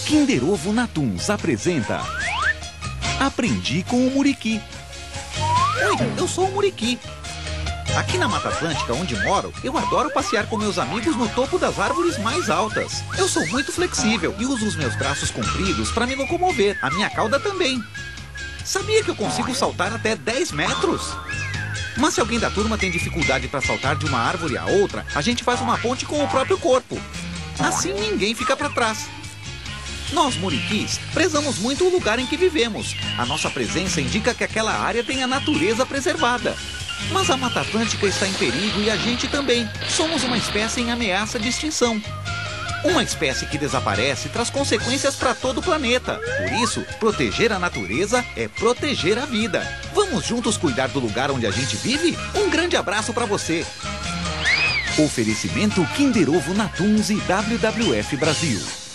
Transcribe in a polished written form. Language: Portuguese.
Kinder Ovo Natuns apresenta Aprendi com o Muriqui. Oi, eu sou o Muriqui. Aqui na Mata Atlântica, onde moro, eu adoro passear com meus amigos no topo das árvores mais altas. Eu sou muito flexível e uso os meus braços compridos para me locomover, a minha cauda também. Sabia que eu consigo saltar até 10 metros? Mas se alguém da turma tem dificuldade para saltar de uma árvore a outra, a gente faz uma ponte com o próprio corpo. Assim ninguém fica para trás. Nós, Muriquis, prezamos muito o lugar em que vivemos. A nossa presença indica que aquela área tem a natureza preservada. Mas a Mata Atlântica está em perigo e a gente também. Somos uma espécie em ameaça de extinção. Uma espécie que desaparece traz consequências para todo o planeta. Por isso, proteger a natureza é proteger a vida. Vamos juntos cuidar do lugar onde a gente vive? Um grande abraço para você. Oferecimento Kinder Ovo Natuns e WWF Brasil.